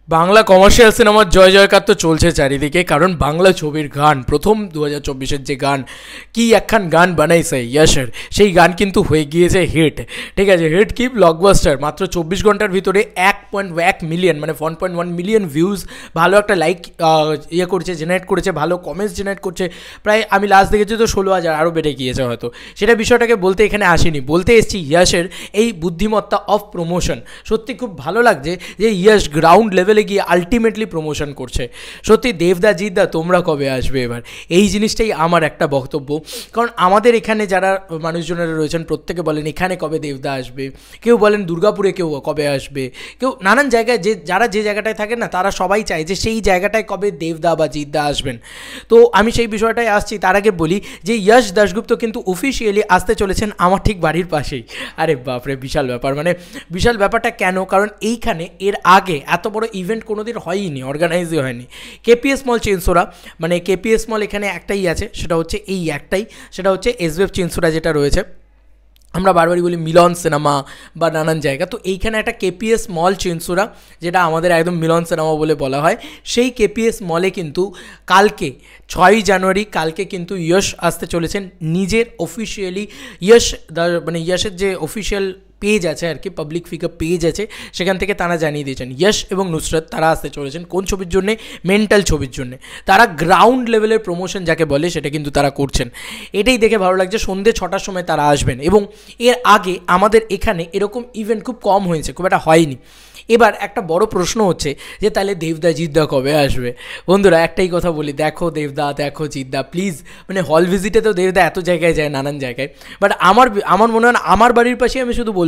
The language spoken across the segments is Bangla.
বাংলা কমার্শিয়াল সিনেমার জয় জয়কার তো চলছে চারিদিকে, কারণ বাংলা ছবির গান প্রথম 2024-এর যে গান কি একখান গান বানাইছে ইয়াশের, সেই গান কিন্তু হয়ে গিয়েছে হিট। ঠিক আছে, হিট কি ব্লকবাস্টার। মাত্র 24 ঘন্টার ভিতরে 1.1 মিলিয়ন মানে 1.1 মিলিয়ন ভিউজ, ভালো একটা লাইক করছে, জেনারেট করেছে, ভালো কমেন্টস জেনারেট করছে। প্রায় আমি লাস্ট দেখেছি তো 16,000, আরও বেড়ে গিয়েছে হয়তো। সেটা বিষয়টাকে বলতে এখানে আসিনি, বলতে এসেছি ইয়াশের এই বুদ্ধিমত্তা অফ প্রমোশন। সত্যি খুব ভালো লাগছে যে ইয়াশ গ্রাউন্ড লেভেলে গিয়ে আলটিমেটলি প্রমোশন করছে। সত্যি দেবদা জিতদা তোমরা কবে আসবে এবার, এই জিনিসটাই আমার একটা বক্তব্য। কারণ আমাদের এখানে যারা মানুষজনেরা রয়েছেন প্রত্যেকে বলেন এখানে কবে দেবদা আসবে, কেউ বলেন দুর্গাপুরে কেউ কবে আসবে, কেউ নানান জায়গায় যারা যে জায়গাটায় থাকেন না তারা সবাই চায় যে সেই জায়গাটায় কবে দেবদা বা জিতদা আসবেন। তো আমি সেই বিষয়টায় আসছি। তার আগে বলি যে ইয়াশ দাশগুপ্ত কিন্তু অফিসিয়ালি আসতে চলেছেন আমার ঠিক বাড়ির পাশেই। আরে বাপরে, বিশাল ব্যাপার। মানে বিশাল ব্যাপারটা কেন, কারণ এইখানে এর আগে এত বড় ইভেন্ট কোনোদিন হয়নি, অর্গানাইজই হয়নি। কেপিএস মল চিনসোরা, মানে কেপিএস মল এখানে একটাই আছে, সেটা হচ্ছে এই একটাই, সেটা হচ্ছে এসবিএফ চিনসোরা যেটা রয়েছে। আমরা বারবারই বলি মিলন সিনেমা বা নানান জায়গা, তো এইখানে একটা কেপিএস মল চিনসুরা, যেটা আমাদের একদম মিলন সিনেমা বলে বলা হয়, সেই কেপিএস মলে কিন্তু কালকে 6ই জানুয়ারি কালকে কিন্তু ইয়াশ আসতে চলেছেন নিজের অফিসিয়ালি। ইয়াশ মানে ইয়াশের যে অফিসিয়াল পেজ আছে আর কি, পাবলিক ফিগার পেজ আছে, সেখান থেকে তারা জানিয়ে দিয়েছেন ইয়াশ এবং নুসরত তারা আসতে চলেছেন কোন ছবির জন্যে, মেন্টাল ছবির জন্যে। তারা গ্রাউন্ড লেভেলের প্রমোশন যাকে বলে সেটা কিন্তু তারা করছেন। এটাই দেখে ভালো লাগছে। সন্ধ্যে 6টার সময় তারা আসবেন, এবং এর আগে আমাদের এখানে এরকম ইভেন্ট খুব কম হয়েছে, খুব একটা হয়নি। এবার একটা বড় প্রশ্ন হচ্ছে যে তাহলে দেবদা জিতদা কবে আসবে। বন্ধুরা একটাই কথা বলি, দেখো দেবদা, দেখো জিতদা, প্লিজ। মানে হল ভিজিটে তো দেবদা এত জায়গায় যায়, নানান জায়গায়, বাট আমার মনে হয় আমার বাড়ির পাশে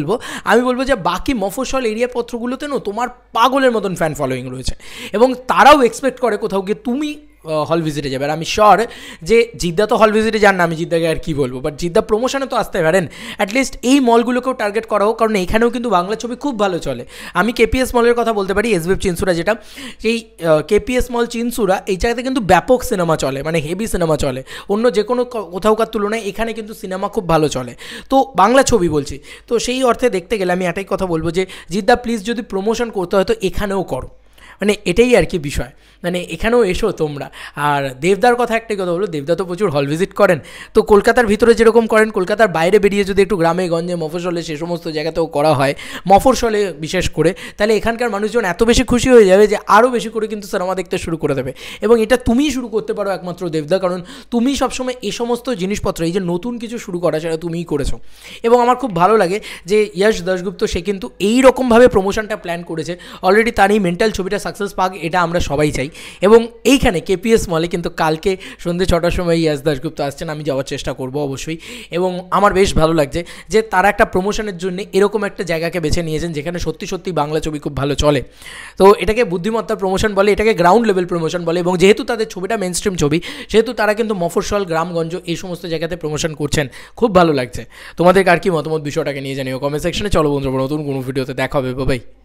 আমি বলবো যে বাকি মফস্বল এরিয়া পত্রগুলোতে না তোমার পাগলের মতন ফ্যান ফলোয়িং রয়েছে, এবং তারাও এক্সপেক্ট করে কোথাও গিয়ে তুমি হল ভিজিটে যাবে। আর আমি শিওর যে জিদ্দা তো হল ভিজিটে যান না, আমি জিদ্দাকে আর কী বলবো, বাট জিদ্দা প্রমোশনে তো আসতে পারেন। অ্যাটলিস্ট এই মলগুলোকেও টার্গেট করা হোক, কারণ এখানেও কিন্তু বাংলা ছবি খুব ভালো চলে। আমি কেপিএস মলের কথা বলতে পারি, এসবিএফ চিনসুরা যেটা, সেই কেপিএস মল চিনসুরা এই জায়গাতে কিন্তু ব্যাপক সিনেমা চলে, মানে হেভি সিনেমা চলে। অন্য যে কোনো কোথাওকার তুলনায় এখানে কিন্তু সিনেমা খুব ভালো চলে, তো বাংলা ছবি বলছি। তো সেই অর্থে দেখতে গেলে আমি এটাই কথা বলবো যে জিদ্দা প্লিজ যদি প্রমোশন করতে হয় তো এখানেও করো, মানে এটাই আর কি বিষয়। মানে এখানেও এসো তোমরা। আর দেবদার কথা একটাই কথা বলো, দেবদা তো প্রচুর হল ভিজিট করেন, তো কলকাতার ভিতরে যেরকম করেন, কলকাতার বাইরে বেরিয়ে যদি একটু গ্রামে গঞ্জে মফস্বলে সে সমস্ত জায়গাতেও করা হয়, মফস্বলে বিশেষ করে, তাহলে এখানকার মানুষজন এত বেশি খুশি হয়ে যাবে যে আরও বেশি করে কিন্তু সিনেমা দেখতে শুরু করে দেবে। এবং এটা তুমিই শুরু করতে পারো একমাত্র দেবদা, কারণ তুমি সবসময় এই সমস্ত জিনিসপত্র, এই যে নতুন কিছু শুরু করা, সেটা তুমিই করেছো। এবং আমার খুব ভালো লাগে যে ইয়াশ দাশগুপ্ত সে কিন্তু এইরকমভাবে প্রমোশনটা প্ল্যান করেছে অলরেডি। তার এই মেন্টাল ছবিটা সাকসেস পাক, এটা আমরা সবাই চাই। এবং এইখানে কেপিএস মলে কিন্তু কালকে সন্ধ্যে 6টার সময় ইয়াশ দাশগুপ্ত আসছেন, আমি যাওয়ার চেষ্টা করব অবশ্যই। এবং আমার বেশ ভালো লাগছে যে তারা একটা প্রমোশনের জন্য এরকম একটা জায়গাকে বেছে নিয়েছেন যেখানে সত্যি সত্যি বাংলা ছবি খুব ভালো চলে। তো এটাকে বুদ্ধিমত্তার প্রমোশন বলে, এটাকে গ্রাউন্ড লেভেল প্রমোশন বলে। এবং যেহেতু তাদের ছবিটা মেন স্ট্রিম ছবি, সেহেতু তারা কিন্তু মফস্বল, গ্রামগঞ্জ এই সমস্ত জায়গাতে প্রমোশন করছেন, খুব ভালো লাগছে। তোমাদের আর কি মতামত বিষয়টাকে নিয়ে জানিও কমেন্ট সেকশনে। চলো বন্ধুরা, নতুন কোনো ভিডিওতে দেখা হবে, বাই।